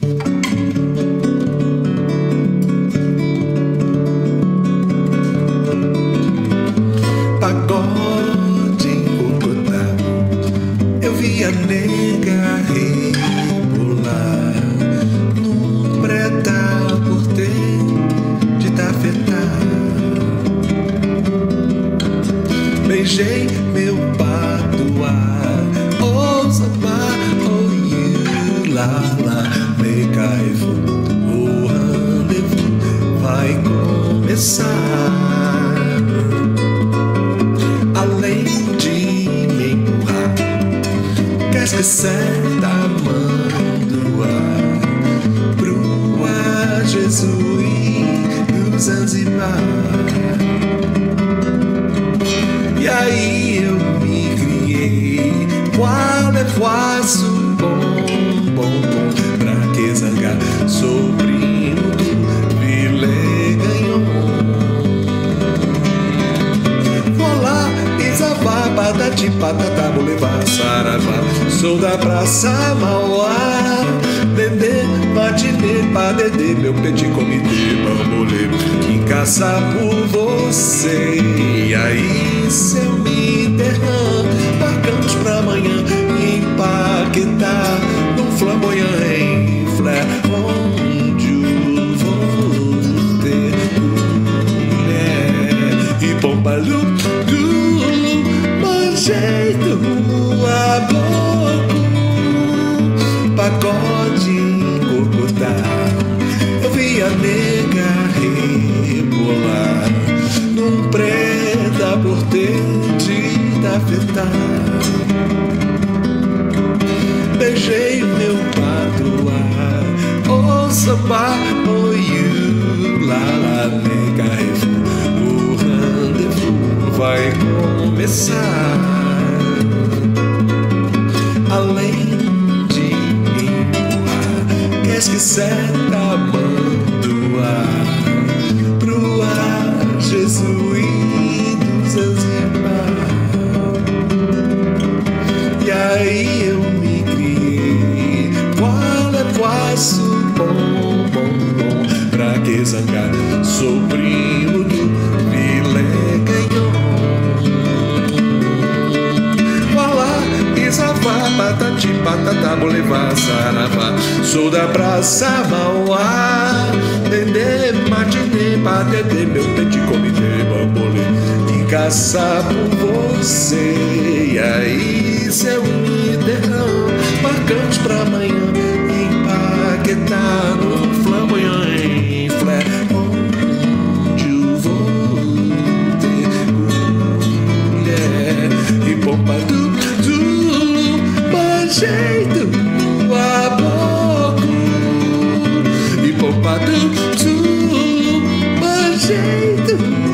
Pagode em Bogotá, eu vi a nega rebolar no Prét, Porté de Tafetá. Beijei meu patuá, oh samba, oh you, lá, lá, me carrefour, o rendezvous vai começar. Além de me empurrar, quer esquecer da mandua, Brua, Jesus do Zanzibar. E aí eu me criei, qual é vosso bom, bom, bom, pra que zangar, sou primo do Vile Ganhou. Vou lá, Isavá, Patati, Patatá, vou levar Saravá, sou da Praça Mauá, Dedê, matinê, padedê, meu petit comitê, bambolê, que caça por você. E aí, se eu me derram, marcamos pra amanhã em Paquetá, num flamboyant em flare, onde eu vou ter mulher e pompalu, manjeito a bloco, pagode em Bogotá, eu vi a nega rebolar num Prét, Porté de Tafetá. Beijei meu patuá, oh samba, oh you, lá, lá, me carrefour, o rendezvous vai começar. Além de me empurrar, quer esquecer da mandua, Brua, Jesus do Zanzibar. E aí eu me criei, qual é vosso bom, bom, bom, pra que zangar, sou primo do Vile Ganhou. Isavá, Patati, Patatá, vou levar Saravá, sou da Praça Mauá, Dedê, matinê, padedê, meu petit comitê, bambolê, que caça por você. E aí, se eu me derram, marcamos pra amanhã em Paquetá, no flamboyant em flare, onde eu vou ter mulher e pompadour, jeito a bloco e pompadour, jeito